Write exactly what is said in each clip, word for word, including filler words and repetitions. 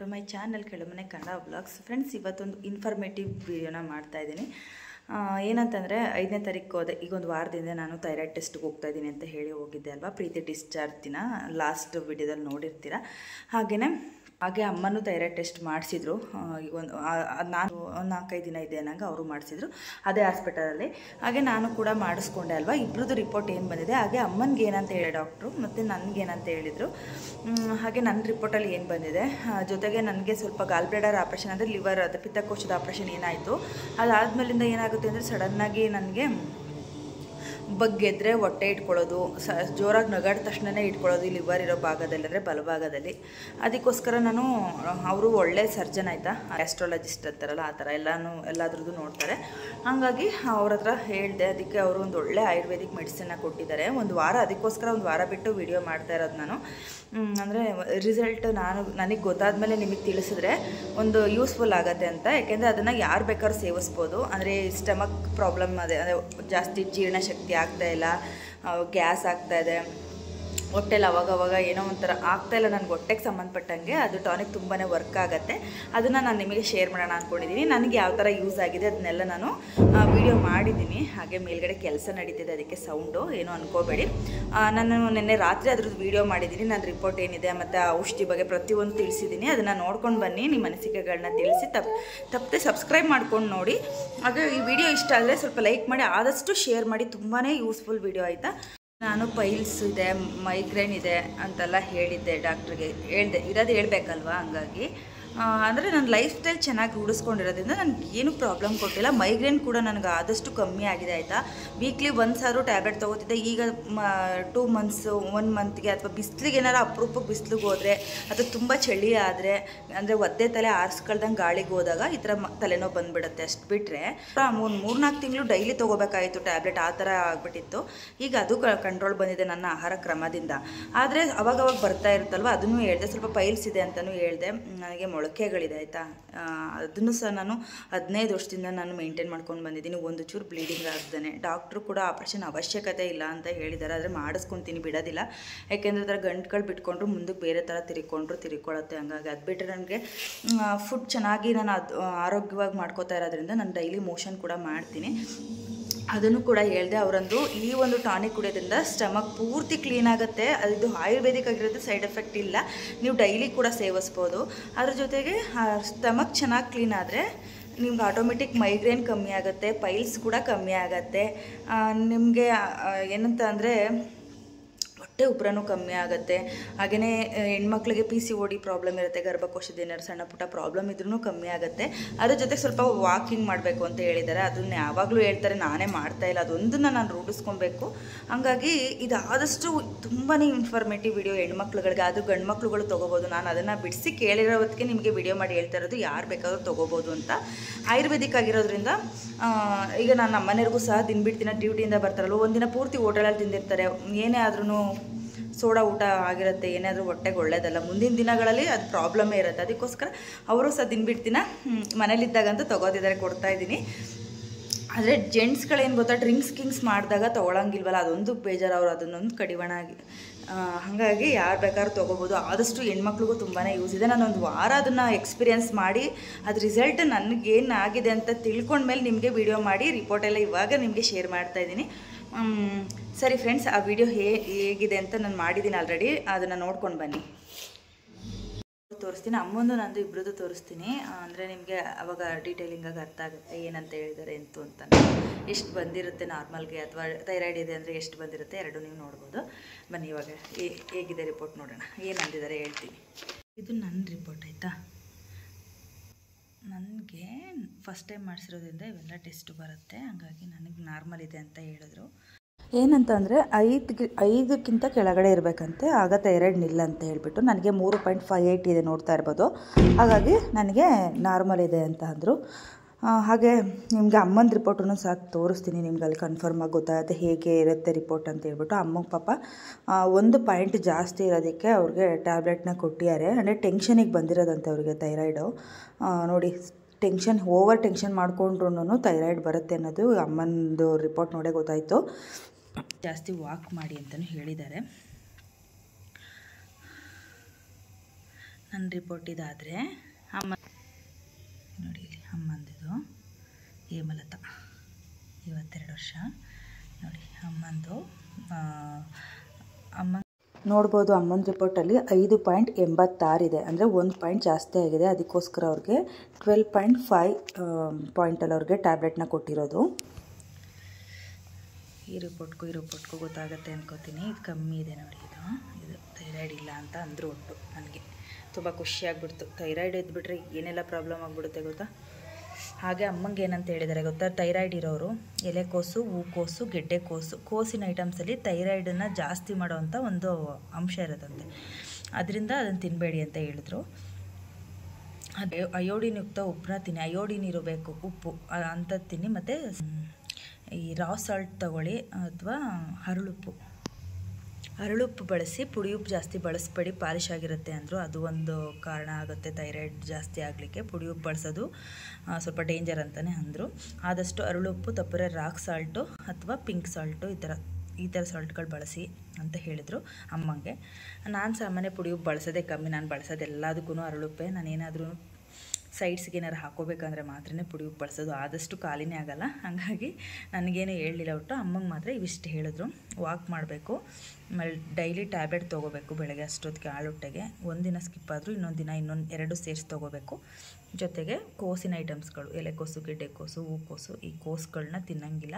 To my channel Kelamane Kannada vlogs. Friends, ಇವತ್ತೊಂದು informative ವಿಡಿಯೋನ ಮಾಡ್ತಾ ಇದ್ದೀನಿ. ಏನಂತಂದರೆ ಐದನೇ ತಾರೀಕು ಹೋದೆ. ಈಗ ಒಂದು ವಾರದಿಂದ ನಾನು ಥೈರಾಯ್ಡ್ ಟೆಸ್ಟ್ಗೆ ಹೋಗ್ತಾ ಇದ್ದೀನಿ ಅಂತ ಹೇಳಿ ಹೋಗಿದ್ದೆ ಅಲ್ವಾ, ಪ್ರೀತಿ ಡಿಸ್ಚಾರ್ಜ್ ದಿನ. ಲಾಸ್ಟ್ ವಿಡಿಯೋದಲ್ಲಿ ನೋಡಿರ್ತೀರ. ಹಾಗೆಯೇ ಹಾಗೆ ಅಮ್ಮನೂ ಥೈರಾಯ್ಡ್ ಟೆಸ್ಟ್ ಮಾಡಿಸಿದ್ರು. ಈಗ ಒಂದು ನಾನು ಒಂದು ನಾಲ್ಕೈದು ದಿನ ಇದೆ ಅನ್ನಂಗೆ ಅವರು ಮಾಡಿಸಿದ್ರು ಅದೇ ಹಾಸ್ಪಿಟಲಲ್ಲಿ. ಹಾಗೆ ನಾನು ಕೂಡ ಮಾಡಿಸ್ಕೊಂಡೆ ಅಲ್ವಾ. ಇಬ್ಬರದ್ದು ರಿಪೋರ್ಟ್ ಏನು ಬಂದಿದೆ, ಹಾಗೆ ಅಮ್ಮನಿಗೆ ಏನಂತ ಹೇಳಿ ಡಾಕ್ಟ್ರು ಮತ್ತು ನನಗೇನಂತ ಹೇಳಿದರು. ಹಾಗೆ ನನ್ನ ರಿಪೋರ್ಟಲ್ಲಿ ಏನು ಬಂದಿದೆ, ಜೊತೆಗೆ ನನಗೆ ಸ್ವಲ್ಪ ಗಾಲ್ ಬ್ಲಾಡರ್ ಆಪ್ರೇಷನ್ ಅಂದರೆ ಲಿವರ್ ಅದು ಪಿತ್ತಕೋಶದ ಆಪ್ರೇಷನ್ ಏನಾಯಿತು, ಅದಾದಮೇಲಿಂದ ಏನಾಗುತ್ತೆ ಅಂದರೆ ಸಡನ್ನಾಗಿ ನನಗೆ ಬಗ್ಗೆದ್ರೆ ಹೊಟ್ಟೆ ಇಟ್ಕೊಳ್ಳೋದು, ಸ ಜೋರಾಗಿ ನಗಾಡಿದ ತಕ್ಷಣವೇ ಇಟ್ಕೊಳ್ಳೋದು, ಲಿವರ್ ಇರೋ ಭಾಗದಲ್ಲಿ ಅಂದರೆ ಬಲಭಾಗದಲ್ಲಿ. ಅದಕ್ಕೋಸ್ಕರ ನಾನು ಅವರು ಒಳ್ಳೆ ಸರ್ಜನ್ ಆಯಿತಾ, ಆಸ್ಟ್ರಾಲಜಿಸ್ಟ್ ಅಂತಾರಲ್ಲ ಆ ಥರ ಎಲ್ಲನೂ ಎಲ್ಲದ್ರದ್ದು ನೋಡ್ತಾರೆ. ಹಾಗಾಗಿ ಅವ್ರ ಹತ್ರ ಹೇಳಿದೆ. ಅದಕ್ಕೆ ಅವರು ಒಂದು ಒಳ್ಳೆ ಆಯುರ್ವೇದಿಕ್ ಮೆಡಿಸಿನ್ನ ಕೊಟ್ಟಿದ್ದಾರೆ. ಒಂದು ವಾರ ಅದಕ್ಕೋಸ್ಕರ ಒಂದು ವಾರ ಬಿಟ್ಟು ವಿಡಿಯೋ ಮಾಡ್ತಾ ಇರೋದು ನಾನು. ಅಂದರೆ ರಿಸಲ್ಟ್ ನಾನು ನನಗೆ ಗೊತ್ತಾದಮೇಲೆ ನಿಮಗೆ ತಿಳಿಸಿದ್ರೆ ಒಂದು ಯೂಸ್ಫುಲ್ ಆಗುತ್ತೆ ಅಂತ. ಯಾಕೆಂದರೆ ಅದನ್ನು ಯಾರು ಬೇಕಾದ್ರೂ ಸೇವಿಸ್ಬೋದು. ಅಂದರೆ ಸ್ಟಮಕ್ ಪ್ರಾಬ್ಲಮ್ ಅದೇ ಅಂದರೆ ಜಾಸ್ತಿ ಜೀರ್ಣಶಕ್ತಿ ಆಗ್ತಾಯಿಲ್ಲ, ಗ್ಯಾಸ್ ಆಗ್ತಾಯಿದೆ, ಹೊಟ್ಟೆಲಿ ಅವಾಗವಾಗ ಏನೋ ಒಂಥರ ಆಗ್ತಾಯಿಲ್ಲ ನನಗೆ ಹೊಟ್ಟೆಗೆ ಸಂಬಂಧಪಟ್ಟಂಗೆ, ಅದು ಟಾನಿಕ್ ತುಂಬಾ ವರ್ಕ್ ಆಗುತ್ತೆ. ಅದನ್ನು ನಾನು ನಿಮಗೆ ಶೇರ್ ಮಾಡೋಣ ಅಂದ್ಕೊಂಡಿದ್ದೀನಿ. ನನಗೆ ಯಾವ ಥರ ಯೂಸ್ ಆಗಿದೆ ಅದನ್ನೆಲ್ಲ ನಾನು ವಿಡಿಯೋ ಮಾಡಿದ್ದೀನಿ. ಹಾಗೆ ಮೇಲ್ಗಡೆ ಕೆಲಸ ನಡೀತಿದೆ, ಅದಕ್ಕೆ ಸೌಂಡು ಏನೋ ಅನ್ಕೋಬೇಡಿ. ನಾನು ನಿನ್ನೆ ರಾತ್ರಿ ಅದ್ರದ್ದು ವಿಡಿಯೋ ಮಾಡಿದ್ದೀನಿ. ನನ್ನ ರಿಪೋರ್ಟ್ ಏನಿದೆ ಮತ್ತು ಔಷಧಿ ಬಗ್ಗೆ ಪ್ರತಿಯೊಂದು ತಿಳಿಸಿದ್ದೀನಿ. ಅದನ್ನು ನೋಡ್ಕೊಂಡು ಬನ್ನಿ, ನಿಮ್ಮ ಅನಿಸಿಕೆಗಳನ್ನ ತಿಳಿಸಿ. ತಪ್ಪು ತಪ್ಪದೆ ಸಬ್ಸ್ಕ್ರೈಬ್ ಮಾಡ್ಕೊಂಡು ನೋಡಿ. ಹಾಗೆ ಈ ವಿಡಿಯೋ ಇಷ್ಟ ಆದರೆ ಸ್ವಲ್ಪ ಲೈಕ್ ಮಾಡಿ, ಆದಷ್ಟು ಶೇರ್ ಮಾಡಿ. ತುಂಬಾ ಯೂಸ್ಫುಲ್ ವಿಡಿಯೋ ಆಯಿತಾ. ನಾನು ಪೈಲ್ಸ್ ಇದೆ, ಮೈಗ್ರೇನ್ ಇದೆ ಅಂತೆಲ್ಲ ಹೇಳಿದ್ದೆ ಡಾಕ್ಟ್ರಿಗೆ. ಹೇಳಿದೆ ಇರೋದು ಹೇಳ್ಬೇಕಲ್ವಾ. ಹಂಗಾಗಿ ಅಂದರೆ ನನ್ನ ಲೈಫ್ ಸ್ಟೈಲ್ ಚೆನ್ನಾಗಿ ರೂಢಿಸ್ಕೊಂಡಿರೋದ್ರಿಂದ ನನಗೆ ಏನೂ ಪ್ರಾಬ್ಲಮ್ ಕೊಟ್ಟಿಲ್ಲ. ಮೈಗ್ರೇನ್ ಕೂಡ ನನಗೆ ಆದಷ್ಟು ಕಮ್ಮಿ ಆಗಿದೆ ಆಯಿತಾ. ವೀಕ್ಲಿ ಒಂದು ಸಾರು ಟ್ಯಾಬ್ಲೆಟ್ ತೊಗೋತಿದ್ದೆ. ಈಗ ಟೂ ಮಂತ್ಸು ಒನ್ ಮಂತ್ಗೆ ಅಥವಾ ಬಿಸಿಲಿಗೆ ಏನಾರು ಅಪರೂಪಕ್ಕೆ ಬಿಸಿಲಿಗೆ ಹೋದರೆ ಅಥವಾ ತುಂಬ ಚಳಿ ಆದರೆ, ಅಂದರೆ ಒದ್ದೆ ತಲೆ ಆರಿಸ್ಕೊಳ್ದಂಗೆ ಗಾಳಿಗೆ ಹೋದಾಗ ಈ ಥರ ತಲೆನೋವು ಬಂದುಬಿಡುತ್ತೆ. ಅಷ್ಟು ಬಿಟ್ಟರೆ ಒಂದು ಮೂರು ನಾಲ್ಕು ತಿಂಗಳು ಡೈಲಿ ತೊಗೋಬೇಕಾಯಿತು ಟ್ಯಾಬ್ಲೆಟ್, ಆ ಥರ ಆಗಿಬಿಟ್ಟಿತ್ತು. ಈಗ ಅದು ಕಂಟ್ರೋಲ್ ಬಂದಿದೆ ನನ್ನ ಆಹಾರ ಕ್ರಮದಿಂದ. ಆದರೆ ಅವಾಗವಾಗ ಬರ್ತಾ ಇರುತ್ತಲ್ವ, ಅದನ್ನು ಹೇಳಿದೆ. ಸ್ವಲ್ಪ ಪೈಲ್ಸ್ ಇದೆ ಅಂತಲೂ ಹೇಳಿದೆ. ನನಗೆ ಮೊಳಕೆಗಳಿದೆ ಆಯಿತಾ. ಅದನ್ನು ಸಹ ನಾನು ಹದಿನೈದು ವರ್ಷದಿಂದ ನಾನು ಮೇಂಟೈನ್ ಮಾಡ್ಕೊಂಡು ಬಂದಿದ್ದೀನಿ, ಒಂದು ಚೂರು ಬ್ಲೀಡಿಂಗ್ ಆಗ್ತಾನೆ. ಡಾಕ್ಟ್ರು ಕೂಡ ಆಪ್ರೇಷನ್ ಅವಶ್ಯಕತೆ ಇಲ್ಲ ಅಂತ ಹೇಳಿದ್ದಾರೆ. ಆದರೆ ಮಾಡಿಸ್ಕೊತೀನಿ, ಬಿಡೋದಿಲ್ಲ. ಯಾಕೆಂದರೆ ಅದರ ಗಂಟುಗಳು ಬಿಟ್ಕೊಂಡ್ರು ಮುಂದಕ್ಕೆ ಬೇರೆ ಥರ ತಿರ್ಕೊಂಡ್ರು ತಿರ್ಕೊಳ್ಳುತ್ತೆ. ಹಂಗಾಗಿ ಅದು ಬಿಟ್ಟರೆ ನನಗೆ ಫುಡ್ ಚೆನ್ನಾಗಿ ನಾನು ಅದು ಆರೋಗ್ಯವಾಗಿ ಮಾಡ್ಕೋತಾ ಇರೋದ್ರಿಂದ ನಾನು ಡೈಲಿ ಮೋಷನ್ ಕೂಡ ಮಾಡ್ತೀನಿ. ಅದನ್ನು ಕೂಡ ಹೇಳಿದೆ. ಅವರಂದು ಈ ಒಂದು ಟಾನಿಕ್ ಕುಡಿಯೋದ್ರಿಂದ ಸ್ಟಮಕ್ ಪೂರ್ತಿ ಕ್ಲೀನ್ ಆಗುತ್ತೆ. ಅದು ಆಯುರ್ವೇದಿಕ್ ಆಗಿರೋದು, ಸೈಡ್ ಎಫೆಕ್ಟ್ ಇಲ್ಲ. ನೀವು ಡೈಲಿ ಕೂಡ ಸೇವಿಸ್ಬೋದು. ಅದ್ರ ಜೊತೆಗೆ ಸ್ಟಮಕ್ ಚೆನ್ನಾಗಿ ಕ್ಲೀನ್ ಆದರೆ ನಿಮ್ಗೆ ಆಟೋಮೆಟಿಕ್ ಮೈಗ್ರೇನ್ ಕಮ್ಮಿ ಆಗುತ್ತೆ, ಪೈಲ್ಸ್ ಕೂಡ ಕಮ್ಮಿ ಆಗುತ್ತೆ. ನಿಮಗೆ ಏನಂತ ಅಂದರೆ ಹೊಟ್ಟೆ ಉಬ್ರನೂ ಕಮ್ಮಿ ಆಗುತ್ತೆ. ಹಾಗೆಯೇ ಹೆಣ್ಮಕ್ಳಿಗೆ P C O D problem ಇರುತ್ತೆ, ಗರ್ಭಕೋಶದ ಏನಾದ್ರು ಸಣ್ಣ ಪುಟ್ಟ ಪ್ರಾಬ್ಲಮ್ ಇದ್ರೂ ಕಮ್ಮಿ ಆಗುತ್ತೆ. ಅದ್ರ ಜೊತೆಗೆ ಸ್ವಲ್ಪ ವಾಕಿಂಗ್ ಮಾಡಬೇಕು ಅಂತ ಹೇಳಿದ್ದಾರೆ. ಅದನ್ನ ಯಾವಾಗಲೂ ಹೇಳ್ತಾರೆ, ನಾನೇ ಮಾಡ್ತಾಯಿಲ್ಲ. ಅದೊಂದನ್ನು ನಾನು ರೂಢಿಸ್ಕೊಬೇಕು. ಹಾಗಾಗಿ ಇದಾದಷ್ಟು ತುಂಬಾ ಇನ್ಫಾರ್ಮೇಟಿವ್ ವಿಡಿಯೋ ಹೆಣ್ಮಕ್ಳುಗಳಿಗೆ. ಅದು ಗಂಡು ಮಕ್ಳುಗಳು ತೊಗೋಬೋದು. ನಾನು ಅದನ್ನು ಬಿಡಿಸಿ ಕೇಳಿರೋ ಹೊತ್ತಿಗೆ ನಿಮಗೆ ವಿಡಿಯೋ ಮಾಡಿ ಹೇಳ್ತಾ ಇರೋದು, ಯಾರು ಬೇಕಾದರೂ ತೊಗೋಬೋದು ಅಂತ. ಆಯುರ್ವೇದಿಕ್ ಆಗಿರೋದ್ರಿಂದ ಈಗ ನಾನು ನಮ್ಮ ಮನೆಯವ್ರಿಗೂ ಸಹ ದಿನಬಿಟ್ಟು ದಿನ ಡ್ಯೂಟಿಯಿಂದ ಬರ್ತಾರಲ್ಲ, ಒಂದಿನ ಪೂರ್ತಿ ಹೋಟೆಲಲ್ಲಿ ತಿಂದಿರ್ತಾರೆ. ಏನೇ ಆದ್ರೂ ಸೋಡಾ ಊಟ ಆಗಿರುತ್ತೆ, ಏನಾದರೂ ಹೊಟ್ಟೆಗೆ ಒಳ್ಳೇದಲ್ಲ. ಮುಂದಿನ ದಿನಗಳಲ್ಲಿ ಅದು ಪ್ರಾಬ್ಲಮ್ಮೇ ಇರುತ್ತೆ. ಅದಕ್ಕೋಸ್ಕರ ಅವರು ಸಹ ದಿನಬಿಟ್ಟು ದಿನ ಮನೇಲಿದ್ದಾಗಂತೂ ತೊಗೋತಿದ್ದಾರೆ, ಕೊಡ್ತಾಯಿದ್ದೀನಿ. ಆದರೆ ಜೆಂಟ್ಸ್ಗಳೇನು ಗೊತ್ತಾ, ಡ್ರಿಂಕ್ಸ್ ಕಿಂಗ್ಸ್ ಮಾಡಿದಾಗ ತೊಗೊಳಂಗಿಲ್ವಲ್ಲ, ಅದೊಂದು ಬೇಜಾರು. ಅವರು ಅದನ್ನೊಂದು ಕಡಿವಾಣ ಆಗಿ. ಹಾಗಾಗಿ ಯಾರು ಬೇಕಾದ್ರೂ ತೊಗೋಬೋದು. ಆದಷ್ಟು ಹೆಣ್ಮಕ್ಳಿಗೂ ತುಂಬಾ ಯೂಸ್ ಇದೆ. ನಾನೊಂದು ವಾರ ಅದನ್ನು ಎಕ್ಸ್ಪೀರಿಯೆನ್ಸ್ ಮಾಡಿ ಅದ್ರ ರಿಸಲ್ಟ್ ನನಗೇನು ಆಗಿದೆ ಅಂತ ತಿಳ್ಕೊಂಡ್ಮೇಲೆ ನಿಮಗೆ ವಿಡಿಯೋ ಮಾಡಿ ರಿಪೋರ್ಟೆಲ್ಲ ಇವಾಗ ನಿಮಗೆ ಶೇರ್ ಮಾಡ್ತಾಯಿದ್ದೀನಿ. ಸರಿ ಫ್ರೆಂಡ್ಸ್, ಆ ವಿಡಿಯೋ ಹೇ ಹೇಗಿದೆ ಅಂತ ನಾನು ಮಾಡಿದ್ದೀನಿ ಆಲ್ರೆಡಿ. ಅದನ್ನು ನೋಡ್ಕೊಂಡು ಬನ್ನಿ, ತೋರಿಸ್ತೀನಿ. ಅಮ್ಮಂದು ನಂದು ಇಬ್ಬರದ್ದು ತೋರಿಸ್ತೀನಿ. ಅಂದರೆ ನಿಮಗೆ ಅವಾಗ ಡೀಟೇಲಿಂಗಾಗಿ ಅರ್ಥ ಆಗುತ್ತೆ ಏನಂತ ಹೇಳಿದ್ದಾರೆ ಎಂತು ಅಂತ. ಎಷ್ಟು ಬಂದಿರುತ್ತೆ ನಾರ್ಮಲ್ಗೆ ಅಥವಾ ಥೈರಾಯ್ಡ್ ಇದೆ ಅಂದರೆ ಎಷ್ಟು ಬಂದಿರುತ್ತೆ, ಎರಡು ನೀವು ನೋಡ್ಬೋದು. ಬನ್ನಿ ಇವಾಗ ಹೇಗಿದೆ ರಿಪೋರ್ಟ್ ನೋಡೋಣ. ಏನು ಅಂದಿದ್ದಾರೆ ಹೇಳ್ತೀನಿ. ಇದು ನನ್ನ ರಿಪೋರ್ಟ್ ಆಯಿತಾ. ನನಗೆ ಫಸ್ಟ್ ಟೈಮ್ ಮಾಡಿಸಿರೋದ್ರಿಂದ ಇವೆಲ್ಲ ಟೆಸ್ಟ್ ಬರುತ್ತೆ. ಹಾಗಾಗಿ ನನಗೆ ನಾರ್ಮಲ್ ಇದೆ ಅಂತ ಹೇಳಿದ್ರು. ಏನಂತ ಅಂದರೆ ಐದು ಐದಕ್ಕಿಂತ ಕೆಳಗಡೆ ಇರಬೇಕಂತೆ, ಆಗ ಥೈರಾಯ್ಡ್ ನಿಲ್ಲ ಅಂತ ಹೇಳಿಬಿಟ್ಟು. ನನಗೆ ಮೂರು ಪಾಯಿಂಟ್ ಫೈವ್ ಏಯ್ಟ್ ಇದೆ, ನೋಡ್ತಾ ಇರ್ಬೋದು. ಹಾಗಾಗಿ ನನಗೆ ನಾರ್ಮಲ್ ಇದೆ ಅಂತ ಅಂದರು. ಹಾಗೆ ನಿಮಗೆ ಅಮ್ಮನ ರಿಪೋರ್ಟನ್ನು ಸಹ ತೋರಿಸ್ತೀನಿ. ನಿಮ್ಗೆ ಅಲ್ಲಿ ಕನ್ಫರ್ಮ್ ಆಗಿ ಗೊತ್ತಾಗುತ್ತೆ ಹೇಗೆ ಇರುತ್ತೆ ರಿಪೋರ್ಟ್ ಅಂತ ಹೇಳ್ಬಿಟ್ಟು. ಅಮ್ಮಂಗೆ ಪಾಪ ಒಂದು ಪಾಯಿಂಟ್ ಜಾಸ್ತಿ ಇರೋದಕ್ಕೆ ಅವ್ರಿಗೆ ಟ್ಯಾಬ್ಲೆಟ್ನ ಕೊಟ್ಟಿದ್ದಾರೆ. ಅಂದರೆ ಟೆನ್ಷನಿಗೆ ಬಂದಿರೋದಂತೆ ಅವ್ರಿಗೆ ಥೈರಾಯ್ಡು. ನೋಡಿ, ಟೆನ್ಷನ್ ಓವರ್ ಟೆನ್ಷನ್ ಮಾಡ್ಕೊಂಡ್ರೂ ಥೈರಾಯ್ಡ್ ಬರುತ್ತೆ ಅನ್ನೋದು ಅಮ್ಮನದು ರಿಪೋರ್ಟ್ ನೋಡೇ ಗೊತ್ತಾಯಿತು. ಜಾಸ್ತಿ ವಾಕ್ ಮಾಡಿ ಅಂತಲೂ ಹೇಳಿದ್ದಾರೆ. ನನ್ನ ರಿಪೋರ್ಟ್ ಇದಾದರೆ ಅಮ್ಮ ನೋಡಿ ಇಲ್ಲಿ ಅಮ್ಮಂದಿದು ಹೇಮಲತಾ ಇವತ್ತೆರಡು ವರ್ಷ ನೋಡಿ ಅಮ್ಮಂದು ಅಮ್ಮ ನೋಡ್ಬೋದು ಅಮ್ಮನ ರಿಪೋರ್ಟಲ್ಲಿ ಐದು ಪಾಯಿಂಟ್ ಎಂಬತ್ತಾರಿದೆ ಅಂದರೆ ಒಂದು ಪಾಯಿಂಟ್ ಜಾಸ್ತಿ ಆಗಿದೆ. ಅದಕ್ಕೋಸ್ಕರ ಅವ್ರಿಗೆ ಟ್ವೆಲ್ ಪಾಯಿಂಟ್ ಫೈವ್ ಪಾಯಿಂಟಲ್ಲಿ ಅವ್ರಿಗೆ ಟ್ಯಾಬ್ಲೆಟ್ನ ಕೊಟ್ಟಿರೋದು. ಈ ರಿಪೋರ್ಟ್ಗೂ ಈ ರಿಪೋರ್ಟ್ಗೂ ಗೊತ್ತಾಗುತ್ತೆ ಅನ್ಕೋತೀನಿ. ಇದು ಕಮ್ಮಿ ಇದೆ ನೋಡಿ, ಇದು ಇದು ಥೈರಾಯ್ಡ್ ಇಲ್ಲ ಅಂತ ಅಂದರು. ಒಟ್ಟು ನನಗೆ ತುಂಬ ಖುಷಿಯಾಗ್ಬಿಡ್ತು. ಥೈರಾಯ್ಡ್ ಇದ್ಬಿಟ್ರೆ ಏನೆಲ್ಲ ಪ್ರಾಬ್ಲಮ್ ಆಗಿಬಿಡುತ್ತೆ ಗೊತ್ತಾ. ಹಾಗೆ ಅಮ್ಮಂಗೆ ಏನಂತ ಹೇಳಿದ್ದಾರೆ ಗೊತ್ತಾ, ಥೈರಾಯ್ಡ್ ಇರೋರು ಎಲೆಕೋಸು, ಹೂಕೋಸು, ಗೆಡ್ಡೆಕೋಸು, ಕೋಸಿನ ಐಟಮ್ಸಲ್ಲಿ ಥೈರಾಯ್ಡನ್ನು ಜಾಸ್ತಿ ಮಾಡೋವಂಥ ಒಂದು ಅಂಶ ಇರೋದಂತೆ. ಅದರಿಂದ ಅದನ್ನು ತಿನ್ನಬೇಡಿ ಅಂತ ಹೇಳಿದ್ರು. ಅದೇ ಅಯೋಡಿನ್ ಯುಕ್ತ ಉಪ್ಪನ್ನ ತಿನ್ನಿ, ಅಯೋಡಿನ್ ಇರಬೇಕು ಉಪ್ಪು ಅಂಥದ್ದು ತಿನ್ನಿ. ಮತ್ತು ಈ ರಾ ಸಾಲ್ಟ್ ತಗೊಳ್ಳಿ ಅಥವಾ ಹರಳುಪ್ಪು ಹರಳುಪ್ಪು ಬಳಸಿ, ಪುಡಿಯುಪ್ಪು ಜಾಸ್ತಿ ಬಳಸಬೇಡಿ, ಪಾಲಿಶ್ ಆಗಿರುತ್ತೆ ಅಂದರು. ಅದು ಒಂದು ಕಾರಣ ಆಗುತ್ತೆ ಥೈರಾಯ್ಡ್ ಜಾಸ್ತಿ ಆಗಲಿಕ್ಕೆ. ಪುಡಿಯುಪ್ಪು ಬಳಸೋದು ಸ್ವಲ್ಪ ಡೇಂಜರ್ ಅಂತಲೇ ಅಂದರು. ಆದಷ್ಟು ಹರಳುಪ್ಪು ತಪ್ಪರೆ ರಾಕ್ ಸಾಲ್ಟು ಅಥವಾ ಪಿಂಕ್ ಸಾಲ್ಟು ಈ ಥರ ಈ ಥರ ಸಾಲ್ಟ್ಗಳು ಬಳಸಿ ಅಂತ ಹೇಳಿದರು ಅಮ್ಮಂಗೆ. ನಾನು ಸಾಮಾನ್ಯ ಪುಡಿಯುಪ್ಪು ಬಳಸೋದೇ ಕಮ್ಮಿ. ನಾನು ಬಳಸೋದು ಎಲ್ಲದಕ್ಕೂ ಹರಳುಪ್ಪೆ. ನಾನೇನಾದ್ರೂ ಸೈಡ್ಸ್ಗೆ ಏನಾರು ಹಾಕೋಬೇಕಂದ್ರೆ ಮಾತ್ರನೇ ಪುಡಿ ಉಪ್ಪು ಬಳಸೋದು. ಆದಷ್ಟು ಖಾಲಿನೇ ಆಗೋಲ್ಲ. ಹಾಗಾಗಿ ನನಗೇನು ಹೇಳಲಿಲ್ಲ. ಒಟ್ಟು ಅಮ್ಮಂಗೆ ಮಾತ್ರ ಇವಿಷ್ಟು ಹೇಳಿದ್ರು. ವಾಕ್ ಮಾಡಬೇಕು, ಆಮೇಲೆ ಡೈಲಿ ಟ್ಯಾಬ್ಲೆಟ್ ತೊಗೋಬೇಕು ಬೆಳಗ್ಗೆ ಅಷ್ಟೊತ್ತಿಗೆ ಆಳುಟ್ಟೆಗೆ. ಒಂದಿನ ಸ್ಕಿಪ್ ಆದರೂ ಇನ್ನೊಂದು ದಿನ ಇನ್ನೊಂದು ಎರಡು ಸೇರಿಸಿ ತೊಗೋಬೇಕು. ಜೊತೆಗೆ ಕೋಸಿನ ಐಟಮ್ಸ್ಗಳು, ಎಲೆಕೋಸು, ಗೆಡ್ಡೆಕೋಸು, ಹೂಕೋಸು, ಈ ಕೋಸುಗಳನ್ನ ತಿನ್ನಂಗಿಲ್ಲ.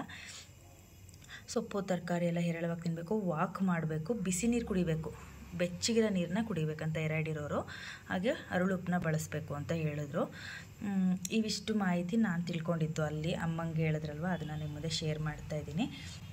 ಸೊಪ್ಪು ತರಕಾರಿ ಎಲ್ಲ ಹೇರಳವಾಗಿ ತಿನ್ನಬೇಕು. ವಾಕ್ ಮಾಡಬೇಕು, ಬಿಸಿ ನೀರು ಕುಡಿಬೇಕು, ಬೆಚ್ಚಗಿರೋ ನೀರನ್ನ ಕುಡಿಬೇಕಂತ ಥೈರಾಯ್ಡ್ ಇರೋರು. ಹಾಗೆ ಹರಳುಪ್ಪನ್ನ ಬಳಸಬೇಕು ಅಂತ ಹೇಳಿದ್ರು. ಇವಿಷ್ಟು ಮಾಹಿತಿ ನಾನು ತಿಳ್ಕೊಂಡಿದ್ದು ಅಲ್ಲಿ ಅಮ್ಮಂಗೆ ಹೇಳಿದ್ರಲ್ವ, ಅದನ್ನು ನಿಮ್ಮ ಮುಂದೆ ಶೇರ್ ಮಾಡ್ತಾಯಿದ್ದೀನಿ.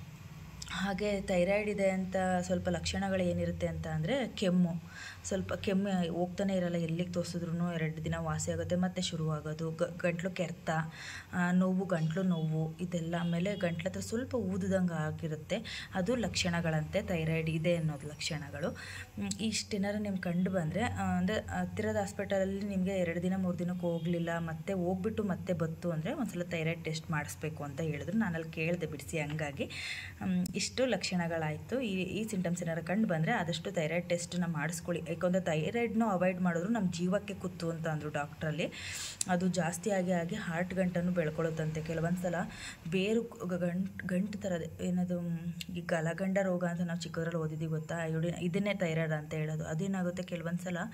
ಹಾಗೆ ಥೈರಾಯ್ಡ್ ಇದೆ ಅಂತ ಸ್ವಲ್ಪ ಲಕ್ಷಣಗಳು ಏನಿರುತ್ತೆ ಅಂತ ಅಂದರೆ, ಕೆಮ್ಮು, ಸ್ವಲ್ಪ ಕೆಮ್ಮು ಹೋಗ್ತಾನೆ ಇರಲ್ಲ. ಎಲ್ಲಿಗೆ ತೋರಿಸಿದ್ರೂ ಎರಡು ದಿನ ವಾಸಿ ಆಗುತ್ತೆ, ಮತ್ತೆ ಶುರುವಾಗೋದು. ಗಂಟ್ಲು ಕೆರೆತ, ನೋವು, ಗಂಟ್ಲು ನೋವು ಇದೆಲ್ಲ. ಆಮೇಲೆ ಗಂಟ್ಲ ಹತ್ರ ಸ್ವಲ್ಪ ಊದಿದಂಗೆ ಆಗಿರುತ್ತೆ. ಅದು ಲಕ್ಷಣಗಳಂತೆ ಥೈರಾಯ್ಡ್ ಇದೆ ಅನ್ನೋದು ಲಕ್ಷಣಗಳು. ಇಷ್ಟೇನಾರು ನಿಮ್ಗೆ ಕಂಡು ಬಂದರೆ, ಅಂದರೆ ಹತ್ತಿರದ ಹಾಸ್ಪಿಟಲಲ್ಲಿ ನಿಮಗೆ ಎರಡು ದಿನ ಮೂರು ದಿನಕ್ಕೆ ಹೋಗಲಿಲ್ಲ, ಮತ್ತೆ ಹೋಗ್ಬಿಟ್ಟು ಮತ್ತೆ ಬತ್ತು ಅಂದರೆ ಒಂದ್ಸಲ ಥೈರಾಯ್ಡ್ ಟೆಸ್ಟ್ ಮಾಡಿಸ್ಬೇಕು ಅಂತ ಹೇಳಿದ್ರು. ನಾನಲ್ಲಿ ಕೇಳಿದೆ ಬಿಡಿಸಿ. ಹಂಗಾಗಿ ಇಷ್ಟು ಲಕ್ಷಣಗಳಾಯಿತು. ಈ ಈ ಸಿಂಟಮ್ಸ್ ಏನಾರು ಕಂಡು ಬಂದರೆ ಆದಷ್ಟು ಥೈರಾಯ್ಡ್ ಟೆಸ್ಟನ್ನ ಮಾಡಿಸ್ಕೊಳ್ಳಿ. ಯಾಕಂದರೆ ಥೈರಾಯ್ಡ್ನು ಅವಾಯ್ಡ್ ಮಾಡಿದ್ರು ನಮ್ಮ ಜೀವಕ್ಕೆ ಕುತ್ತು ಅಂತ ಅಂದರು ಡಾಕ್ಟ್ರಲ್ಲಿ. ಅದು ಜಾಸ್ತಿ ಆಗಿ ಆಗಿ ಹಾರ್ಟ್ ಗಂಟನ್ನು ಬೆಳ್ಕೊಳ್ಳುತ್ತಂತೆ. ಕೆಲವೊಂದು ಸಲ ಬೇರು ಗಂಟು ಗಂಟು ಥರದೇ ಏನದು ಈ ಗಲಗಂಡ ರೋಗ ಅಂತ ನಾವು ಚಿಕ್ಕದ್ರಲ್ಲಿ ಓದಿದ್ದೀವಿ ಗೊತ್ತಾ. ಅಯೋಡಿನ್ ಇದನ್ನೇ ಥೈರಾಯ್ಡ್ ಅಂತ ಹೇಳೋದು. ಅದೇನಾಗುತ್ತೆ ಕೆಲವೊಂದು ಸಲ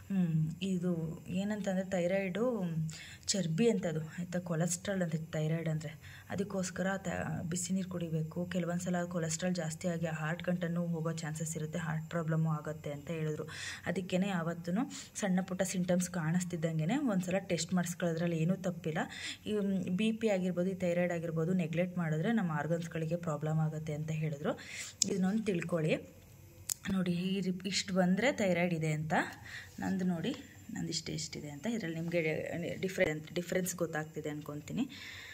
ಇದು ಏನಂತಂದರೆ ಥೈರಾಯ್ಡು ಚರ್ಬಿ ಅಂತದು ಆಯಿತಾ, ಕೊಲೆಸ್ಟ್ರಾಲ್ ಅಂತ ಥೈರಾಯ್ಡ್ ಅಂದರೆ. ಅದಕ್ಕೋಸ್ಕರ ತ ಬಿಸಿ ನೀರು ಕುಡಿಬೇಕು. ಕೆಲವೊಂದು ಸಲ ಕೊಲೆಸ್ಟ್ರಾಲ್ ಜಾಸ್ತಿ ಆಗಿ ಹಾರ್ಟ್ ಗಂಟನ್ನು ಹೋಗೋ ಚಾನ್ಸಸ್ ಇರುತ್ತೆ, ಹಾರ್ಟ್ ಪ್ರಾಬ್ಲಮ್ಮು ಆಗುತ್ತೆ ಅಂತ ಹೇಳಿದ್ರು. ಅದಕ್ಕೇ ಯಾವತ್ತೂ ಸಣ್ಣ ಪುಟ್ಟ ಸಿಂಟಮ್ಸ್ ಕಾಣಿಸ್ತಿದ್ದಂಗೆ ಒಂದು ಸಲ ಟೆಸ್ಟ್ ಮಾಡಿಸ್ಕೊಳ್ಳೋದ್ರಲ್ಲಿ ಏನೂ ತಪ್ಪಿಲ್ಲ. ಈ ಬಿ ಪಿ ಆಗಿರ್ಬೋದು, ಈ ಥೈರಾಯ್ಡ್ ಆಗಿರ್ಬೋದು ನೆಗ್ಲೆಕ್ಟ್ ಮಾಡಿದ್ರೆ ನಮ್ಮ ಆರ್ಗನ್ಸ್ಗಳಿಗೆ ಪ್ರಾಬ್ಲಮ್ ಆಗುತ್ತೆ ಅಂತ ಹೇಳಿದ್ರು. ಇದನ್ನೊಂದು ತಿಳ್ಕೊಳ್ಳಿ. ನೋಡಿ ಈ ರಿಪ್ ಇಷ್ಟು ಬಂದರೆ ಥೈರಾಯ್ಡ್ ಇದೆ ಅಂತ. ನಂದು ನೋಡಿ, ನಂದು ಇಷ್ಟು ಎಷ್ಟಿದೆ ಅಂತ ಇದರಲ್ಲಿ ನಿಮಗೆ ಡಿಫ್ರೆನ್ಸ್ ಡಿಫ್ರೆನ್ಸ್ ಗೊತ್ತಾಗ್ತಿದೆ ಅಂದ್ಕೊತೀನಿ.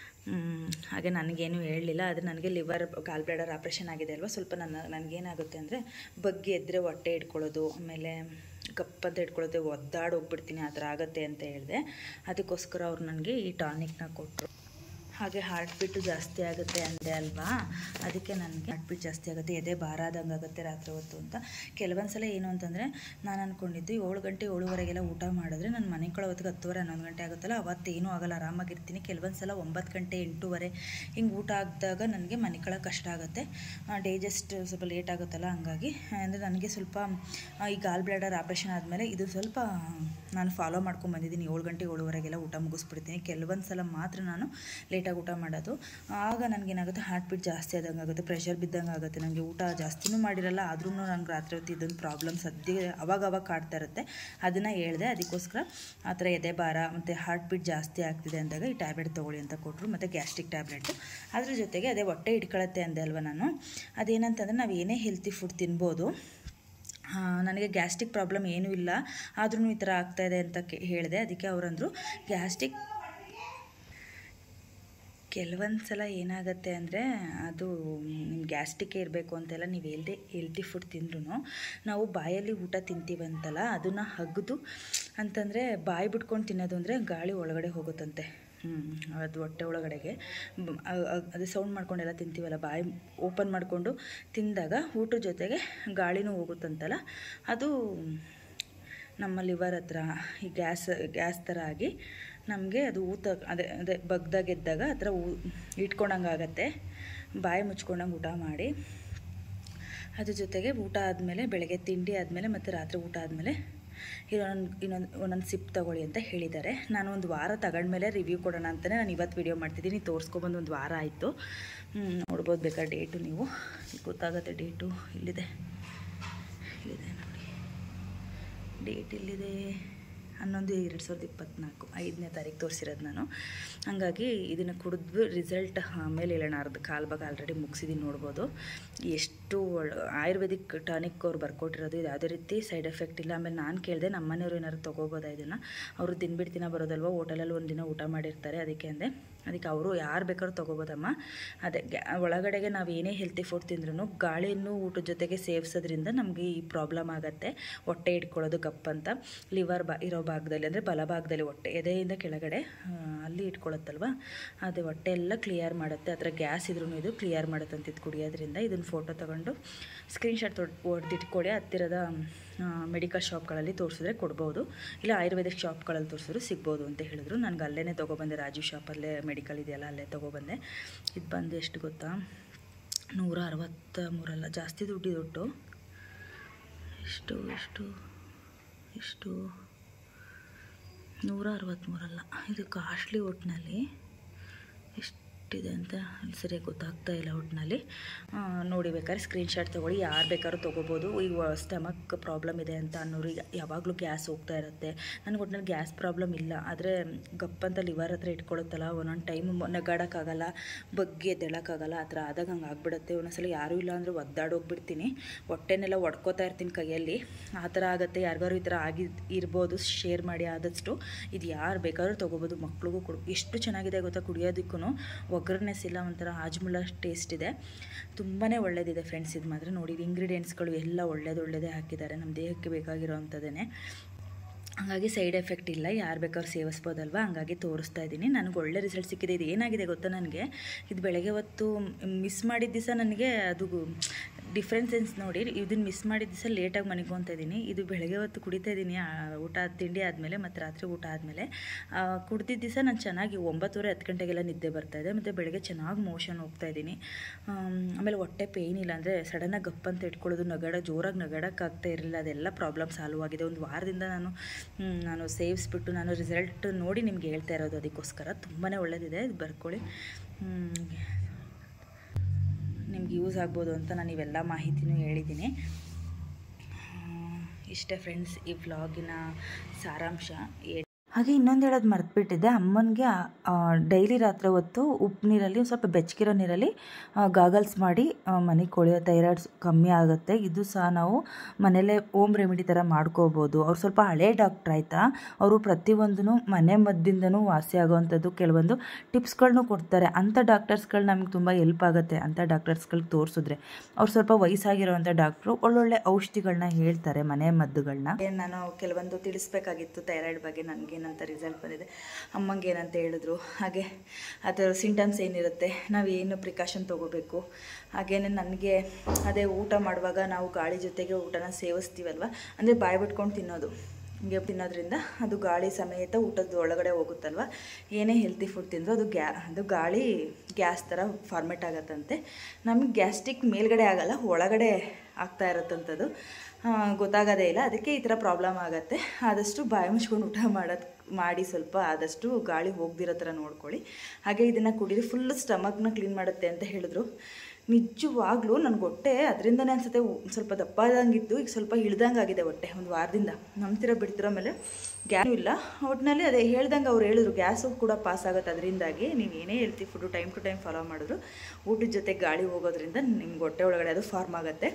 ಹಾಗೆ ನನಗೇನು ಹೇಳಲಿಲ್ಲ. ಆದರೆ ನನಗೆ ಲಿವರ್ ಗಾಲ್ ಬ್ಲಾಡರ್ ಆಪ್ರೇಷನ್ ಆಗಿದೆ ಅಲ್ವಾ, ಸ್ವಲ್ಪ ನನ್ನ ನನಗೇನಾಗುತ್ತೆ ಅಂದರೆ ಬಗ್ಗೆ ಎದ್ದರೆ ಹೊಟ್ಟೆ ಇಟ್ಕೊಳ್ಳೋದು, ಆಮೇಲೆ ಕಪ್ಪಂತ ಇಟ್ಕೊಳ್ಳೋದು, ಒದ್ದಾಡಿ ಹೋಗ್ಬಿಡ್ತೀನಿ, ಆ ಥರ ಆಗುತ್ತೆ ಅಂತ ಹೇಳಿದೆ. ಅದಕ್ಕೋಸ್ಕರ ಅವ್ರು ನನಗೆ ಈ ಟಾನಿಕ್ನ ಕೊಟ್ಟರು. ಹಾಗೆ ಹಾರ್ಟ್ ಬೀಟು ಜಾಸ್ತಿ ಆಗುತ್ತೆ ಅಂದೆ ಅಲ್ವಾ, ಅದಕ್ಕೆ ನನಗೆ ಹಾರ್ಟ್ ಬೀಟ್ ಜಾಸ್ತಿ ಆಗುತ್ತೆ, ಎದೆ ಭಾರ ಆದಂಗೆ ಆಗುತ್ತೆ ರಾತ್ರಿ ಹೊತ್ತು ಅಂತ. ಕೆಲವೊಂದು ಸಲ ಏನು ಅಂತಂದರೆ, ನಾನು ಅಂದ್ಕೊಂಡಿದ್ದು ಏಳು ಗಂಟೆ ಏಳುವರೆಗೆಲ್ಲ ಊಟ ಮಾಡಿದ್ರೆ ನಾನು ಮನೆ ಕಡೆ ಹೊತ್ತಿಗೆ ಹತ್ತುವರೆ ಹನ್ನೊಂದು ಗಂಟೆ ಆಗುತ್ತಲ್ಲ, ಅವತ್ತೇನೂ ಆಗಲ್ಲ, ಆರಾಮಾಗಿರ್ತೀನಿ. ಕೆಲವೊಂದು ಸಲ ಒಂಬತ್ತು ಗಂಟೆ ಎಂಟೂವರೆ ಹಿಂಗೆ ಊಟ ಆಗಿದಾಗ ನನಗೆ ಮನೆ ಕಡೆ ಕಷ್ಟ ಆಗುತ್ತೆ, ಡೈಜೆಸ್ಟ್ ಸ್ವಲ್ಪ ಲೇಟ್ ಆಗುತ್ತಲ್ಲ. ಹಂಗಾಗಿ ಅಂದರೆ ನನಗೆ ಸ್ವಲ್ಪ ಈ ಗಾಲ್ ಬ್ಲಾಡರ್ ಆಪ್ರೇಷನ್ ಆದಮೇಲೆ ಇದು ಸ್ವಲ್ಪ ನಾನು ಫಾಲೋ ಮಾಡ್ಕೊಂಡು ಬಂದಿದ್ದೀನಿ. ಏಳು ಗಂಟೆ ಏಳುವರೆಗೆಲ್ಲ ಊಟ ಮುಗಿಸ್ಬಿಡ್ತೀನಿ. ಕೆಲವೊಂದು ಸಲ ಮಾತ್ರ ನಾನು ಲೇಟ್ ಊಟ ಮಾಡೋದು. ಆಗ ನನಗೇನಾಗುತ್ತೆ, ಹಾರ್ಟ್ ಬೀಟ್ ಜಾಸ್ತಿ ಆದಂಗೆ ಆಗುತ್ತೆ, ಪ್ರೆಷರ್ ಬಿದ್ದಂಗೆ ಆಗುತ್ತೆ. ನನಗೆ ಊಟ ಜಾಸ್ತಿನೂ ಮಾಡಿರಲ್ಲ, ಆದ್ರೂ ನನಗೆ ರಾತ್ರಿ ಹೊತ್ತು ಇದೊಂದು ಪ್ರಾಬ್ಲಮ್ ಸದ್ಯ ಅವಾಗ ಅವಾಗ ಕಾಡ್ತಾ ಇರುತ್ತೆ. ಅದನ್ನು ಹೇಳಿದೆ. ಅದಕ್ಕೋಸ್ಕರ ಆ ಥರ ಎದೆ ಭಾರ ಮತ್ತು ಹಾರ್ಟ್ ಬೀಟ್ ಜಾಸ್ತಿ ಆಗ್ತಿದೆ ಅಂದಾಗ ಈ ಟ್ಯಾಬ್ಲೆಟ್ ತೊಗೊಳ್ಳಿ ಅಂತ ಕೊಟ್ಟರು. ಮತ್ತು ಗ್ಯಾಸ್ಟ್ರಿಕ್ ಟ್ಯಾಬ್ಲೆಟು ಅದ್ರ ಜೊತೆಗೆ ಅದೇ ಹೊಟ್ಟೆ ಇಟ್ಕೊಳ್ಳುತ್ತೆ ಅಂದೆ ಅಲ್ವ ನಾನು. ಅದೇನಂತಂದರೆ ನಾವು ಏನೇ ಹೆಲ್ತಿ ಫುಡ್ ತಿನ್ಬೋದು. ನನಗೆ ಗ್ಯಾಸ್ಟ್ರಿಕ್ ಪ್ರಾಬ್ಲಮ್ ಏನೂ ಇಲ್ಲ, ಆದ್ರೂ ಈ ಥರ ಆಗ್ತಾಯಿದೆ ಅಂತ ಹೇಳಿದೆ. ಅದಕ್ಕೆ ಅವರಂದರು ಗ್ಯಾಸ್ಟ್ರಿಕ್ ಕೆಲವೊಂದು ಸಲ ಏನಾಗುತ್ತೆ ಅಂದರೆ, ಅದು ನಿಮ್ಮ ಗ್ಯಾಸ್ಟ್ರಿಕ್ಕೇ ಇರಬೇಕು ಅಂತೆಲ್ಲ ನೀವು ಹೇಳ್ದೆ ಹೆಲ್ತಿ ಫುಡ್ ತಿಂದ್ರೂ ನಾವು ಬಾಯಲ್ಲಿ ಊಟ ತಿಂತೀವಂತಲ್ಲ, ಅದನ್ನು ಅಗ್ದು ಅಂತಂದರೆ ಬಾಯಿ ಬಿಟ್ಕೊಂಡು ತಿನ್ನೋದು ಅಂದರೆ ಗಾಳಿ ಒಳಗಡೆ ಹೋಗುತ್ತಂತೆ. ಹ್ಞೂ ಅದು ಹೊಟ್ಟೆ ಒಳಗಡೆಗೆ ಅದೇ ಸೌಂಡ್ ಮಾಡ್ಕೊಂಡೆಲ್ಲ ತಿಂತೀವಲ್ಲ, ಬಾಯಿ ಓಪನ್ ಮಾಡಿಕೊಂಡು ತಿಂದಾಗ ಊಟದ ಜೊತೆಗೆ ಗಾಳಿನೂ ಹೋಗುತ್ತಂತಲ್ಲ, ಅದು ನಮ್ಮ ಲಿವರ್ ಹತ್ರ ಈ ಗ್ಯಾಸ್ ಗ್ಯಾಸ್ ಥರ ಆಗಿ ನಮಗೆ ಅದು ಊತ ಅದೇ ಅದೇ ಬಗ್ದಾಗ ಎದ್ದಾಗ ಆ ಥರ ಊ ಇಟ್ಕೊಂಡಂಗೆ ಆಗುತ್ತೆ. ಬಾಯಿ ಮುಚ್ಕೊಂಡಂಗೆ ಊಟ ಮಾಡಿ, ಅದ್ರ ಜೊತೆಗೆ ಊಟ ಆದಮೇಲೆ ಬೆಳಗ್ಗೆ ತಿಂಡಿ ಆದಮೇಲೆ ಮತ್ತು ರಾತ್ರಿ ಊಟ ಆದಮೇಲೆ ಇನ್ನೊಂದು ಇನ್ನೊಂದು ಒಂದೊಂದು ಸಿಪ್ ತೊಗೊಳ್ಳಿ ಅಂತ ಹೇಳಿದ್ದಾರೆ. ನಾನು ಒಂದು ವಾರ ತಗೊಂಡ್ಮೇಲೆ ರಿವ್ಯೂ ಕೊಡೋಣ ಅಂತಲೇ ನಾನು ಇವತ್ತು ವಿಡಿಯೋ ಮಾಡ್ತಿದ್ದೀನಿ. ತೋರಿಸ್ಕೊಬಂದು ಒಂದು ವಾರ ಆಯಿತು. ನೋಡ್ಬೋದು ಬೇಕಾದ್ರೆ ಡೇಟು, ನೀವು ಗೊತ್ತಾಗುತ್ತೆ ಡೇಟು. ಇಲ್ಲಿದೆ ಇಲ್ಲಿದೆ ನೋಡಿ, ಡೇಟ್ ಇಲ್ಲಿದೆ, ಹನ್ನೊಂದು ಎರಡು ಸಾವಿರದ ಇಪ್ಪತ್ತ್ನಾಲ್ಕು ಐದನೇ ತಾರೀಕು ತೋರಿಸಿರೋದು ನಾನು. ಹಾಗಾಗಿ ಇದನ್ನು ಕುಡಿದು ರಿಸಲ್ಟ್ ಆಮೇಲೆ ಹೇಳೋಣ. ಅರ್ಧ ಕಾಲು ಭಾಗ ಆಲ್ರೆಡಿ ಮುಗಿಸಿದ್ದೀನಿ, ನೋಡ್ಬೋದು ಎಷ್ಟು ಆಯುರ್ವೇದಿಕ್ ಟಾನಿಕ್ ಅವ್ರು ಬರ್ಕೊಟ್ಟಿರೋದು. ಇದು ಯಾವುದೇ ರೀತಿ ಸೈಡ್ ಎಫೆಕ್ಟ್ ಇಲ್ಲ. ಆಮೇಲೆ ನಾನು ಕೇಳಿದೆ ನಮ್ಮ ಮನೆಯವರು ಏನಾದ್ರು ತೊಗೋಬೋದಾ ಇದನ್ನು. ಅವರು ದಿನ ಬಿಟ್ಟು ದಿನ ಬರೋದಲ್ವ, ಹೋಟೆಲಲ್ಲಿ ಒಂದು ದಿನ ಊಟ ಮಾಡಿರ್ತಾರೆ, ಅದಕ್ಕೆ ಅಂದೆ. ಅದಕ್ಕೆ ಅವರು ಯಾರು ಬೇಕಾದ್ರೂ ತೊಗೋಬೋದಮ್ಮ. ಅದೇ ಗ್ಯಾ ಒಳಗಡೆಗೆ ನಾವು ಏನೇ ಹೆಲ್ತಿ ಫುಡ್ ತಿಂದ್ರೂ ಗಾಳಿಯನ್ನು ಊಟದ ಜೊತೆಗೆ ಸೇವಿಸೋದ್ರಿಂದ ನಮಗೆ ಈ ಪ್ರಾಬ್ಲಮ್ ಆಗುತ್ತೆ. ಹೊಟ್ಟೆ ಇಟ್ಕೊಳ್ಳೋದು ಗಪ್ಪಂತ. ಲಿವರ್ ಬಾ ಇರೋ ಭಾಗದಲ್ಲಿ ಅಂದರೆ ಬಲಭಾಗದಲ್ಲಿ ಹೊಟ್ಟೆ ಎದೆಯಿಂದ ಕೆಳಗಡೆ ಅಲ್ಲಿ ಇಟ್ಕೊಳ್ಳುತ್ತಲ್ವ, ಅದೇ ಹೊಟ್ಟೆ ಎಲ್ಲ ಕ್ಲಿಯರ್ ಮಾಡುತ್ತೆ. ಆ ಥರ ಗ್ಯಾಸ್ ಇದ್ರೂ ಇದು ಕ್ಲಿಯರ್ ಮಾಡುತ್ತೆ ಅಂತ ಇದು ಕುಡಿಯೋದ್ರಿಂದ. ಇದನ್ನು ಫೋಟೋ ತೊಗೊಂಡು ಸ್ಕ್ರೀನ್ಶಾಟ್ ತೊಡ್ ಹೊಡೆದಿಟ್ಕೊಳ್ಳಿ. ಹತ್ತಿರದ ಮೆಡಿಕಲ್ ಶಾಪ್ಗಳಲ್ಲಿ ತೋರಿಸಿದ್ರೆ ಕೊಡ್ಬೋದು, ಇಲ್ಲ ಆಯುರ್ವೇದಿಕ್ ಶಾಪ್ಗಳಲ್ಲಿ ತೋರಿಸಿದ್ರು ಸಿಗ್ಬೋದು ಅಂತ ಹೇಳಿದ್ರು. ನನಗೆ ಅಲ್ಲೇ ತೊಗೊಬಂದೆ, ರಾಜೀವ್ ಶಾಪಲ್ಲೇ ಮೆಡಿಕಲ್ ಇದೆಯಲ್ಲ ಅಲ್ಲೇ ತೊಗೊಬಂದೆ. ಇದು ಬಂದು ಎಷ್ಟು ಗೊತ್ತಾ, ನೂರ ಅರವತ್ತ ಮೂರಲ್ಲ, ಜಾಸ್ತಿ ದುಡ್ಡಿದೆ ಒಟ್ಟು. ಎಷ್ಟು ಎಷ್ಟು ಎಷ್ಟು ನೂರ ಅರವತ್ತ್ಮೂರಲ್ಲ, ಇದು ಕಾಸ್ಟ್ಲಿ ಒಟ್ಟಿನಲ್ಲಿ. ಎಷ್ಟಿದೆ ಅಂತ ಸರಿಯಾಗಿ ಗೊತ್ತಾಗ್ತಾ ಇಲ್ಲ ಒಟ್ಟಿನಲ್ಲಿ. ನೋಡಿ ಬೇಕಾದ್ರೆ ಸ್ಕ್ರೀನ್ಶಾಟ್ ತೊಗೊಳ್ಳಿ, ಯಾರು ಬೇಕಾದ್ರೂ ತೊಗೋಬೋದು. ಈಗ ಸ್ಟಮಕ್ ಪ್ರಾಬ್ಲಮ್ ಇದೆ ಅಂತ ಅನ್ನೋರು, ಈಗ ಯಾವಾಗಲೂ ಗ್ಯಾಸ್ ಹೋಗ್ತಾ ಇರುತ್ತೆ. ನನಗೆ ಒಟ್ಟಿನಲ್ಲಿ ಗ್ಯಾಸ್ ಪ್ರಾಬ್ಲಮ್ ಇಲ್ಲ, ಆದರೆ ಗಪ್ಪಂತ ಲಿವರ್ ಹತ್ರ ಇಟ್ಕೊಳ್ಳುತ್ತಲ್ಲ, ಒಂದೊಂದು ಟೈಮ್ ನಗಾಡೋಕ್ಕಾಗಲ್ಲ, ಬಗ್ಗೆ ಎದ್ದೇಳೋಕ್ಕಾಗಲ್ಲ, ಆ ಥರ ಆದಾಗ ಹಂಗೆ ಆಗ್ಬಿಡುತ್ತೆ. ಒಂದೊಂದ್ಸಲ ಯಾರೂ ಇಲ್ಲ ಅಂದರೆ ಒದ್ದಾಡೋಗ್ಬಿಡ್ತೀನಿ, ಹೊಟ್ಟೆನೆಲ್ಲ ಒಡ್ಕೋತಾ ಇರ್ತೀನಿ ಕೈಯಲ್ಲಿ, ಆ ಥರ ಆಗುತ್ತೆ. ಯಾರಿಗಾರು ಈ ಥರ ಆಗಿ ಇರ್ಬೋದು, ಶೇರ್ ಮಾಡಿ ಆದಷ್ಟು. ಇದು ಯಾರು ಬೇಕಾದ್ರೂ ತೊಗೋಬೋದು, ಮಕ್ಳಿಗೂ ಕೊಡು. ಎಷ್ಟು ಚೆನ್ನಾಗಿದೆ ಗೊತ್ತಾ, ಕುಡಿಯೋದಕ್ಕೂ ಒಗ್ಗರಣೆಸ್ ಇಲ್ಲ, ಒಂಥರ ಹಾಜ್ಮುಲ ಟೇಸ್ಟ್ ಇದೆ, ತುಂಬಾ ಒಳ್ಳೆಯದಿದೆ ಫ್ರೆಂಡ್ಸ್. ಇದು ಮಾತ್ರ ನೋಡಿ, ಇಂಗ್ರೀಡಿಯೆಂಟ್ಸ್ಗಳು ಎಲ್ಲ ಒಳ್ಳೇದು ಒಳ್ಳೆಯದೇ ಹಾಕಿದ್ದಾರೆ, ನಮ್ಮ ದೇಹಕ್ಕೆ ಬೇಕಾಗಿರೋ ಅಂಥದ್ದೇ. ಹಾಗಾಗಿ ಸೈಡ್ ಎಫೆಕ್ಟ್ ಇಲ್ಲ, ಯಾರು ಬೇಕಾದ್ರೂ ಸೇವಿಸ್ಬೋದಲ್ವ, ಹಂಗಾಗಿ ತೋರಿಸ್ತಾ ಇದ್ದೀನಿ. ನನಗೆ ಒಳ್ಳೆ ರಿಸಲ್ಟ್ ಸಿಕ್ಕಿದೆ. ಇದು ಏನಾಗಿದೆ ಗೊತ್ತಾ, ನನಗೆ ಇದು ಬೆಳಗ್ಗೆ ಹೊತ್ತು ಮಿಸ್ ಮಾಡಿದ ದಿವಸ ನನಗೆ ಅದು ಡಿಫ್ರೆನ್ಸೆನ್ಸ್ ನೋಡಿ. ಇದನ್ನು ಮಿಸ್ ಮಾಡಿದ ದಿವಸ ಲೇಟಾಗಿ ಮನೆಗೋತಾ ಇದ್ದೀನಿ. ಇದು ಬೆಳಗ್ಗೆ ಹೊತ್ತು ಕುಡಿತಾ ಇದ್ದೀನಿ, ಊಟ ತಿಂಡಿ ಆದಮೇಲೆ ಮತ್ತು ರಾತ್ರಿ ಊಟ ಆದಮೇಲೆ. ಕುಡ್ದಿದ್ದ ದಿವಸ ನಾನು ಚೆನ್ನಾಗಿ ಒಂಬತ್ತುವರೆ ಹತ್ತು ಗಂಟೆಗೆಲ್ಲ ನಿದ್ದೆ ಬರ್ತಾಯಿದೆ, ಮತ್ತು ಬೆಳಗ್ಗೆ ಚೆನ್ನಾಗಿ ಮೋಷನ್ ಹೋಗ್ತಾ ಇದ್ದೀನಿ. ಆಮೇಲೆ ಹೊಟ್ಟೆ ಪೇಯ್ನ್ ಇಲ್ಲ, ಅಂದರೆ ಸಡನ್ನಾಗಿ ಗಪ್ಪಂತ ಇಟ್ಕೊಳ್ಳೋದು, ನಗಡ ಜೋರಾಗಿ ನಗಡಕ್ಕಾಗ್ತಾ ಇರಲಿಲ್ಲ, ಅದೆಲ್ಲ ಪ್ರಾಬ್ಲಮ್ ಸಾಲ್ವ್ ಆಗಿದೆ. ಒಂದು ವಾರದಿಂದ ನಾನು ನಾನು ಸೇವಿಸ್ಬಿಟ್ಟು ನಾನು ರಿಸಲ್ಟ್ ನೋಡಿ ನಿಮ್ಗೆ ಹೇಳ್ತಾ ಇರೋದು, ಅದಕ್ಕೋಸ್ಕರ ತುಂಬಾ ಒಳ್ಳೆಯದಿದೆ. ಇದು ಬರ್ಕೊಳ್ಳಿ, ನಿಮ್ಗೆ ಯೂಸ್ ಆಗ್ಬೋದು ಅಂತ ನಾನು ಇವೆಲ್ಲ ಮಾಹಿತಿನೂ ಹೇಳಿದ್ದೀನಿ. ಇಷ್ಟೇ ಫ್ರೆಂಡ್ಸ್ ಈ ವ್ಲಾಗಿನ ಸಾರಾಂಶ. ಹಾಗೆ ಇನ್ನೊಂದು ಹೇಳೋದು ಮರೆತುಬಿಟ್ಟಿದ್ದೆ, ಅಮ್ಮನಿಗೆ ಡೈಲಿ ರಾತ್ರಿ ಹೊತ್ತು ಉಪ್ಪು ನೀರಲ್ಲಿ ಸ್ವಲ್ಪ ಬೆಚ್ಚಗಿರೋ ನೀರಲ್ಲಿ ಗಾಗಲ್ಸ್ ಮಾಡಿ ಮನೆಗೆ ಕೊಳೆಯೋ ಥೈರಾಯ್ಡ್ಸ್ ಕಮ್ಮಿ ಆಗುತ್ತೆ. ಇದು ಸಹ ನಾವು ಮನೇಲೇ ಓಮ್ ರೆಮಿಡಿ ಥರ ಮಾಡ್ಕೋಬೋದು. ಅವ್ರು ಸ್ವಲ್ಪ ಹಳೇ ಡಾಕ್ಟ್ರ್ ಆಯಿತಾ, ಅವರು ಪ್ರತಿಯೊಂದೂ ಮನೆ ಮದ್ದಿಂದನೂ ವಾಸಿ ಆಗೋವಂಥದ್ದು ಕೆಲವೊಂದು ಟಿಪ್ಸ್ಗಳನ್ನೂ ಕೊಡ್ತಾರೆ. ಅಂಥ ಡಾಕ್ಟರ್ಸ್ಗಳು ನಮ್ಗೆ ತುಂಬ ಹೆಲ್ಪ್ ಆಗುತ್ತೆ. ಅಂಥ ಡಾಕ್ಟರ್ಸ್ಗಳಿಗೆ ತೋರಿಸಿದ್ರೆ ಅವ್ರು ಸ್ವಲ್ಪ ವಯಸ್ಸಾಗಿರೋವಂಥ ಡಾಕ್ಟ್ರು ಒಳ್ಳೊಳ್ಳೆ ಔಷಧಿಗಳನ್ನ ಹೇಳ್ತಾರೆ, ಮನೆ ಮದ್ದುಗಳನ್ನ. ನಾನು ಕೆಲವೊಂದು ತಿಳಿಸ್ಬೇಕಾಗಿತ್ತು ಥೈರಾಯ್ಡ್ ಬಗ್ಗೆ, ನನಗೆ ಏನಂತ ರಿಸಲ್ಟ್ ಬಂದಿದೆ, ಅಮ್ಮಂಗೆ ಏನಂತ ಹೇಳಿದ್ರು, ಹಾಗೆ ಅದರ ಸಿಂಟಮ್ಸ್ ಏನಿರುತ್ತೆ, ನಾವು ಏನು ಪ್ರಿಕಾಷನ್ ತೊಗೋಬೇಕು. ಹಾಗೇನೆ ನನಗೆ ಅದೇ ಊಟ ಮಾಡುವಾಗ ನಾವು ಗಾಳಿ ಜೊತೆಗೆ ಊಟನ ಸೇವಿಸ್ತೀವಲ್ವ, ಅಂದರೆ ಬಾಯಿ ಬಿಟ್ಕೊಂಡು ತಿನ್ನೋದು, ಹಿಂಗೆ ತಿನ್ನೋದ್ರಿಂದ ಅದು ಗಾಳಿ ಸಮೇತ ಊಟದ ಒಳಗಡೆ ಹೋಗುತ್ತಲ್ವ. ಏನೇ ಹೆಲ್ತಿ ಫುಡ್ ತಿಂದರೂ ಅದು ಗ್ಯಾ ಅದು ಗಾಳಿ ಗ್ಯಾಸ್ ಥರ ಫಾರ್ಮೇಟ್ ಆಗುತ್ತಂತೆ. ನಮಗೆ ಗ್ಯಾಸ್ಟ್ರಿಕ್ ಮೇಲ್ಗಡೆ ಆಗೋಲ್ಲ, ಒಳಗಡೆ ಆಗ್ತಾ ಇರುತ್ತಂಥದ್ದು, ಗೊತ್ತಾಗೋದೇ ಇಲ್ಲ. ಅದಕ್ಕೆ ಈ ಥರ ಪ್ರಾಬ್ಲಮ್ ಆಗುತ್ತೆ. ಆದಷ್ಟು ಬಾಯಿ ಮುಚ್ಕೊಂಡು ಊಟ ಮಾಡೋದು ಮಾಡಿ, ಸ್ವಲ್ಪ ಆದಷ್ಟು ಗಾಳಿ ಹೋಗ್ದಿರೋ ಥರ ನೋಡ್ಕೊಳ್ಳಿ. ಹಾಗೆ ಇದನ್ನು ಕುಡಿದು ಫುಲ್ಲು ಸ್ಟಮಕ್ನ ಕ್ಲೀನ್ ಮಾಡುತ್ತೆ ಅಂತ ಹೇಳಿದ್ರು. ನಿಜವಾಗ್ಲೂ ನನಗೆ ಹೊಟ್ಟೆ ಅದರಿಂದನೇ ಅನ್ಸುತ್ತೆ ಸ್ವಲ್ಪ ದಪ್ಪಾದಂಗಿತ್ತು, ಈಗ ಸ್ವಲ್ಪ ಇಳ್ದಂಗೆ ಆಗಿದೆ ಹೊಟ್ಟೆ ಒಂದು ವಾರದಿಂದ. ನಂಬ್ತಿರೋ ಬಿಡ್ತಿರೋ ಮೇಲೆ ಗ್ಯಾಸು ಇಲ್ಲ. ಒಟ್ಟಿನಲ್ಲಿ ಅದೇ ಹೇಳ್ದಂಗೆ ಅವ್ರು ಹೇಳಿದ್ರು, ಗ್ಯಾಸು ಕೂಡ ಪಾಸ್ ಆಗುತ್ತೆ ಅದರಿಂದಾಗಿ. ನೀವು ಏನೇ ಹೇಳ್ತೀವಿ food time to time follow ಮಾಡಿದ್ರು ಊಟದ ಜೊತೆ ಗಾಳಿ ಹೋಗೋದ್ರಿಂದ ನಿಮ್ಗೆ ಹೊಟ್ಟೆ ಒಳಗಡೆ ಅದು ಫಾರ್ಮ್ ಆಗುತ್ತೆ.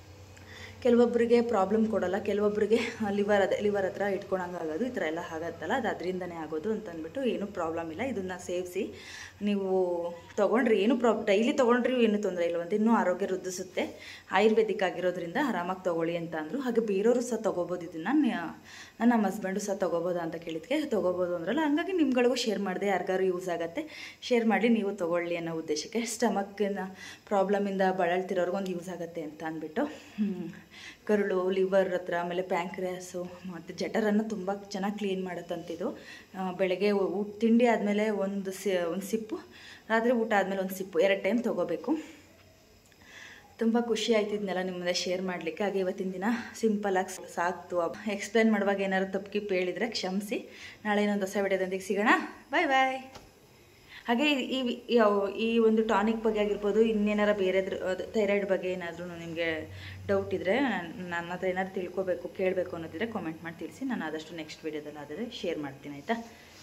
ಕೆಲವೊಬ್ಬರಿಗೆ ಪ್ರಾಬ್ಲಮ್ ಕೊಡೋಲ್ಲ, ಕೆಲವೊಬ್ಬರಿಗೆ ಲಿವರ್ ಅದೇ ಲಿವರ್ ಹತ್ರ ಇಟ್ಕೊಳಂಗೆ ಆಗೋದು, ಈ ಥರ ಎಲ್ಲ ಆಗುತ್ತಲ್ಲ, ಅದು ಅದರಿಂದನೇ ಆಗೋದು ಅಂತ ಅಂದ್ಬಿಟ್ಟು ಏನೂ ಪ್ರಾಬ್ಲಮ್ ಇಲ್ಲ. ಇದನ್ನು ಸೇವಿಸಿ ನೀವು ತೊಗೊಂಡ್ರಿ ಏನು ಪ್ರಾಬ್ ಡೈಲಿ ತೊಗೊಂಡ್ರಿ ಏನೂ ತೊಂದರೆ ಇಲ್ಲ, ಒಂದು ಇನ್ನೂ ಆರೋಗ್ಯ ವೃದ್ಧಿಸುತ್ತೆ, ಆಯುರ್ವೇದಿಕ್ ಆಗಿರೋದ್ರಿಂದ ಆರಾಮಾಗಿ ತೊಗೊಳ್ಳಿ ಅಂತ ಅಂದರು. ಹಾಗೆ ಬೇರೆಯವರು ಸಹ ತೊಗೋಬೋದು ಇದನ್ನು. ನಾನು ನಮ್ಮ ಹಸ್ಬೆಂಡು ಸಹ ತೊಗೋಬೋದು ಅಂತ ಕೇಳಿದ್ಕೆ ತೊಗೋಬೋದು ಅಂದ್ರಲ್ಲ, ಹಂಗಾಗಿ ನಿಮ್ಗಳಿಗೂ ಶೇರ್ ಮಾಡಿದೆ, ಯಾರಿಗಾರು ಯೂಸ್ ಆಗುತ್ತೆ ಶೇರ್ ಮಾಡಿ ನೀವು ತೊಗೊಳ್ಳಿ ಅನ್ನೋ ಉದ್ದೇಶಕ್ಕೆ. ಸ್ಟಮಕ್ಕಿನ ಪ್ರಾಬ್ಲಮಿಂದ ಬಳಲ್ತಿರೋರ್ಗೊಂದು ಯೂಸ್ ಆಗುತ್ತೆ ಅಂತ ಅಂದ್ಬಿಟ್ಟು ಕರುಳು, ಲಿವರ್ ಹತ್ರ, ಆಮೇಲೆ ಪ್ಯಾಂಕ್ರಿಯಾಸು ಮತ್ತು ಜಠರನ್ನು ತುಂಬ ಚೆನ್ನಾಗಿ ಕ್ಲೀನ್ ಮಾಡುತ್ತಂತಿದು. ಬೆಳಗ್ಗೆ ಊಟ ತಿಂಡಿ ಆದಮೇಲೆ ಒಂದು ಸಿ ಒಂದು ಸಿಪ್ಪು, ರಾತ್ರಿ ಊಟ ಆದಮೇಲೆ ಒಂದು ಸಿಪ್ಪು, ಎರಡು ಟೈಮ್ ತೊಗೋಬೇಕು. ತುಂಬ ಖುಷಿ ಆಯ್ತಿದ್ನೆಲ್ಲ ನಿಮ್ಮ ಮುಂದೆ ಶೇರ್ ಮಾಡಲಿಕ್ಕೆ. ಹಾಗೆ ಇವತ್ತಿನ ದಿನ ಸಿಂಪಲಾಗಿ ಸಾಕ್ತು. ಎಕ್ಸ್ಪ್ಲೇನ್ ಮಾಡುವಾಗ ಏನಾದ್ರು ತಪ್ಪಿಗೆ ಹೇಳಿದರೆ ಕ್ಷಮಿಸಿ. ನಾಳೆ ಇನ್ನೊಂದು ಹೊಸ ವಿಡಿಯೋದೊಂದಿಗೆ ಸಿಗೋಣ. ಬಾಯ್ ಬಾಯ್. ಹಾಗೆ ಈ ಈ ಒಂದು ಟಾನಿಕ್ ಬಗ್ಗೆ ಆಗಿರ್ಬೋದು, ಇನ್ನೇನಾರ ಬೇರೆದ್ರ ಥೈರಾಯ್ಡ್ ಬಗ್ಗೆ ಏನಾದರೂ ನಿಮಗೆ ಡೌಟ್ ಇದ್ದರೆ, ನನ್ನ ಹತ್ರ ಏನಾದ್ರು ತಿಳ್ಕೊಬೇಕು ಕೇಳಬೇಕು ಅನ್ನೋದಿದ್ರೆ ಕಾಮೆಂಟ್ ಮಾಡಿ ತಿಳಿಸಿ. ನಾನು ಆದಷ್ಟು ನೆಕ್ಸ್ಟ್ ವೀಡಿಯೋದಲ್ಲಿ ಆದರೆ ಶೇರ್ ಮಾಡ್ತೀನಿ, ಆಯಿತಾ?